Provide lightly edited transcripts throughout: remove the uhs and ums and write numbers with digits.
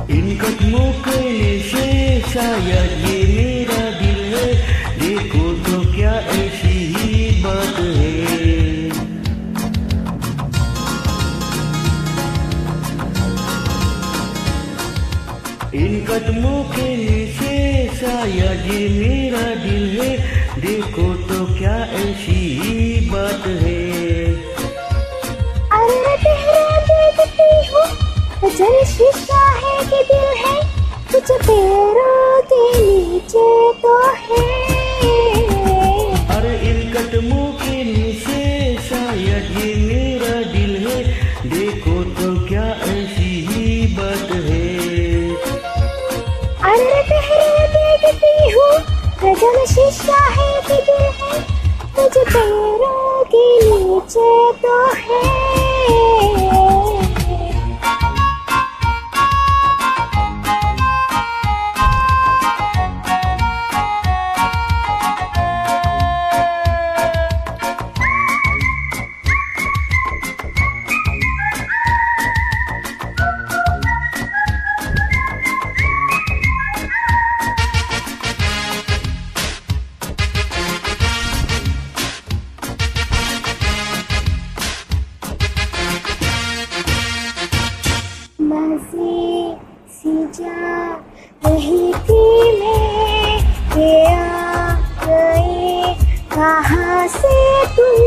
इन कदमों के नीचे शायद ये मेरा दिल है, देखो तो क्या ऐसी ही बात है। इन कदमों के नीचे शायद ये मेरा दिल है, देखो तो क्या ऐसी ही बात है। अरे तेरा देखती हूँ जल शीशा है कि दिल है, कुछ पैरों के नीचे तो है। अरे इन कदमों के नीचे शायद ये मेरा दिल है, देखो तो क्या ऐसी ही बात है। अरे तेरा देखती हूँ जल शीशा है कि दिल है, कुछ पैरों के नीचे तो है। मज़े सी जा रही थी मैं, ये आ गए कहाँ से तुम।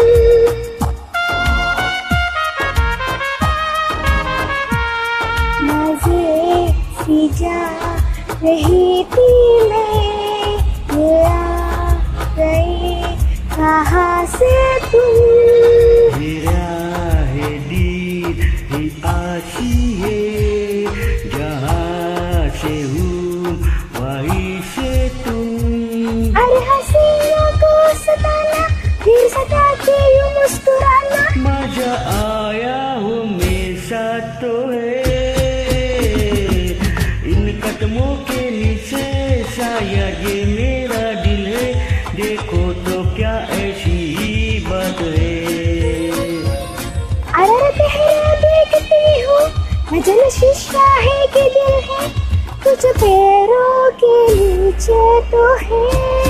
मज़े सी जा रही थी मैं, ये आ गए कहाँ से तुम। आशिए जहाँ से हूँ वहीं से तुम। अरे हसीनों को सताना, फिर सता के यूं मुस्कुराना, मजा आया हूँ मेरे साथ तो है। इन कदमों के नीचे शायद ये मेरा दिल है, देखो तो क्या ऐसी ही बात है। अरे तेरा देखती हूँ मैं जल शीशा है कि दिल है, कुछ पैरों के नीचे तो है।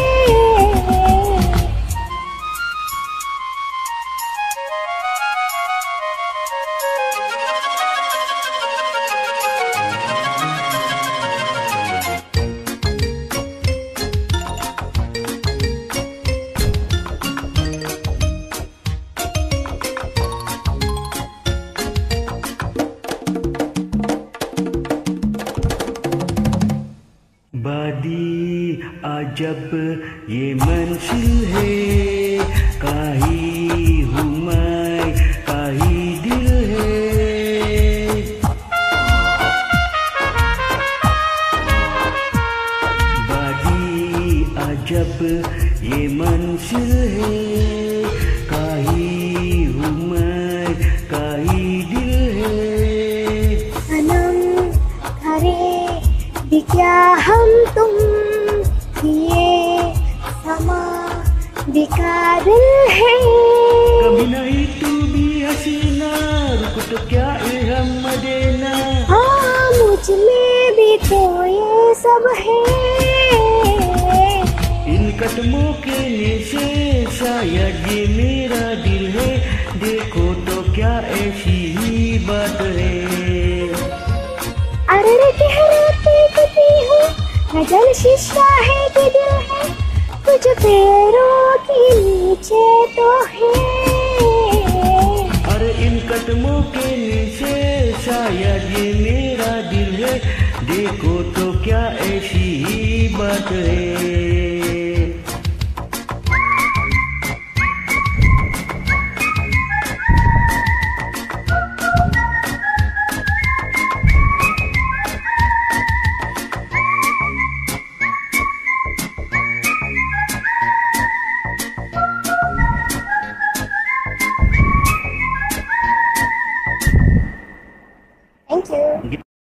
बादी अजब ये मंजिल है, काही हूँ मैं काही दिल है। बादी अजब ये मंजिल है, काही हूँ मैं काही दिल है। सनम करे भी क्या हम तुम, ये समा बेकाबिल है। कभी नहीं तू भी हसीना, रुक तो क्या हम देना। हाँ मुझ में भी तो ये सब है। इन कदमों के नीचे शायद ये मेरा दिल है, देखो तो क्या ऐसी ही बात है। अरे तेरा देखती हूँ मैं जल शीशा है कि दिल है, कुछ पैरों के नीचे तो है। अरे इन कदमों के नीचे शायद ये मेरा दिल है, देखो तो क्या ऐसी ही बात है।